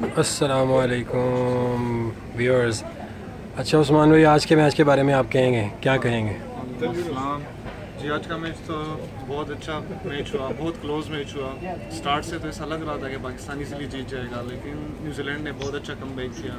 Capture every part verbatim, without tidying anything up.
अस्सलाम वालेकुम व्यूअर्स। अच्छा उस्मान भाई, आज के मैच के बारे में आप कहेंगे, क्या कहेंगे? जी, आज का मैच तो बहुत अच्छा मैच हुआ, बहुत क्लोज मैच हुआ। स्टार्ट से तो ऐसा लग रहा था कि पाकिस्तान इसलिए जीत जाएगा, लेकिन न्यूजीलैंड ने बहुत अच्छा कमबैक किया।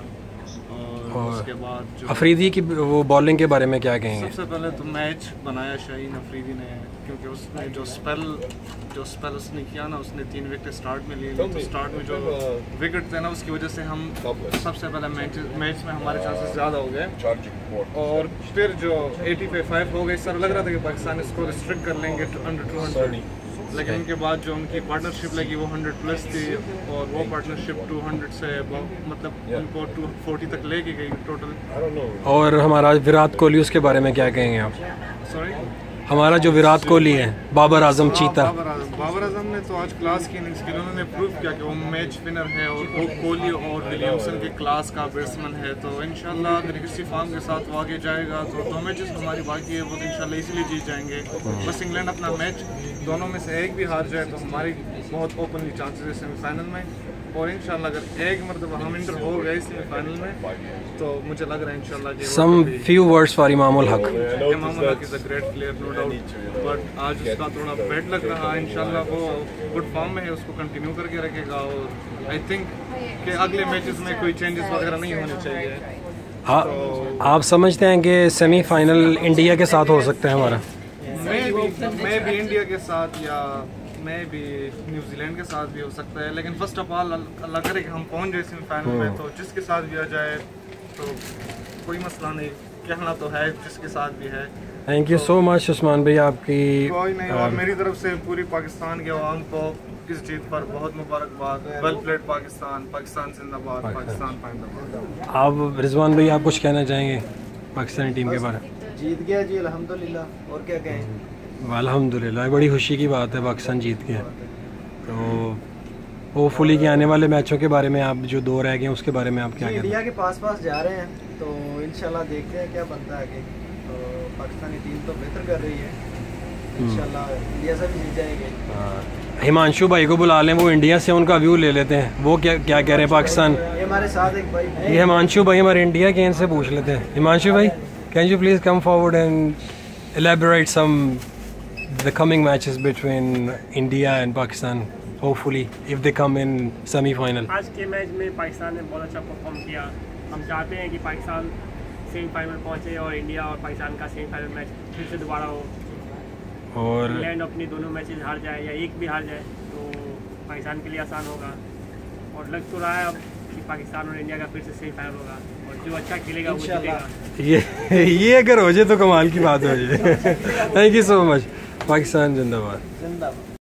और, और उसके बाद जो अफरीदी की वो बॉलिंग के बारे में क्या कहेंगे? सबसे पहले तो मैच बनाया शाहीन अफरीदी ने, क्योंकि उसने जो स्पेल जो स्पेल उसने किया ना, उसने तीन विकेट स्टार्ट में लिए। तो स्टार्ट में जो विकेट थे ना, उसकी वजह से हम सबसे पहले मैच मैच में हमारे चांसेस ज़्यादा हो गए। और फिर जो एटी पे फाइव हो गए, इस तरह लग रहा था कि पाकिस्तान इसको रिस्ट्रिक्ट कर लेंगे अंडर टू हंड्रेड, लेकिन उनके बाद जो उनकी पार्टनरशिप लगी वो हंड्रेड प्लस थी, और वो पार्टनरशिप टू हंड्रेड से मतलब उनको टू फोर्टी तक लेके गई टोटल। और हमारा विराट कोहली, उसके बारे में क्या कहेंगे आप? सॉरी, हमारा जो विराट कोहली है, बाबर आजम चीता। बाबर आजम बाबर आजम ने तो आज क्लास की इनिंग्स की, उन्होंने प्रूव किया कि वो मैच विनर है, और वो कोहली और विलियमसन के क्लास का बैट्समैन है। तो इंशाल्लाह अगर इसी फॉर्म के साथ वो आगे जाएगा तो दो मैचेस हमारी बाकी है वो तो इंशाल्लाह इसीलिए जीत जाएंगे। बस इंग्लैंड अपना मैच दोनों में से एक भी हार जाए तो हमारी बहुत ओपनली चांसेस है सेमीफाइनल में। और इंशाल्लाह अगर एक मतलब हम इंटर हो गए सेमीफाइनल में तो मुझे लग रहा है इंशाल्लाह कि some few words for Imamul Haq. Imamul Haq is a great player, no doubt, but आज उसका थोड़ा बैड लग रहा है। इंशाल्लाह वो गुड फॉर्म में है, उसको कंटिन्यू करके रखेगा। और आई थिंक कि अगले मैचेस में कोई चेंजेस वगैरह नहीं होने चाहिए। हाँ, तो आप समझते हैं कि सेमीफाइनल इंडिया के साथ हो सकता है हमारा? मैं भी मैं भी इंडिया के साथ या मैं भी न्यूजीलैंड के साथ भी हो सकता है, लेकिन फर्स्ट ऑफ ऑल अल्लाह करे कि हम पहुंच जाए सेमीफाइनल में, तो जिसके साथ भी आ जाए तो कोई मसला नहीं, कहना तो है जिसके साथ भी है। Thank you so much Usman भाई, आपकी कोई नहीं। और मेरी तरफ से पूरी पाकिस्तान के अवाम को इस जीत पर बहुत मुबारकबाद। वेल प्लेड पाकिस्तान, पाकिस्तान जिंदाबाद, पाकिस्तान जिंदाबाद। आप रिजवान भाई, आप कुछ कहना चाहेंगे पाकिस्तानी टीम के बारे में? जीत गया जी, अल्हम्दुलिल्लाह, और क्या कहें। अल्हम्दुलिल्लाह, बड़ी खुशी की बात है पाकिस्तान जीत गया। तो होपफुली कि आने वाले मैचों के बारे में आप जो दो रह गए उसके बारे में आप क्या कहते हैं? इंडिया के पास पास जा रहे हैं तो इंशाल्लाह देखते हैं क्या बनता है आगे। तो पाकिस्तानी टीम तो बेहतर कर रही है, इंशाल्लाह इंडिया से भी जीत जाएंगे। हिमांशु भाई को बुला लें, वो इंडिया से उनका व्यू ले लेते हैं, वो क्या क्या कह रहे हैं पाकिस्तान। ये हमारे साथ एक भाई, ये हिमांशु भाई हमारे इंडिया के, इनसे पूछ लेते हैं। हिमांशु भाई, can you please come forward and elaborate some the coming matches between India and Pakistan, hopefully if they come in semi-final? आज के मैच में पाकिस्तान ने बहुत अच्छा परफॉर्म किया। हम चाहते हैं कि पाकिस्तान सेमीफाइनल पहुंचे और इंडिया और पाकिस्तान का सेमीफाइनल मैच फिर से दोबारा हो, और इंग्लैंड अपनी दोनों मैचेस हार जाए या एक भी हार जाए तो पाकिस्तान के लिए आसान होगा। और लग तो रहा है अब कि पाकिस्तान और इंडिया का फिर से सेमीफाइनल होगा, और जो अच्छा खेलेगा वो जीतेगा। ये ये अगर हो जाए तो कमाल की बात हो जाए। Thank you so much. Pakistan जिंदाबाद। जिंदाबाद।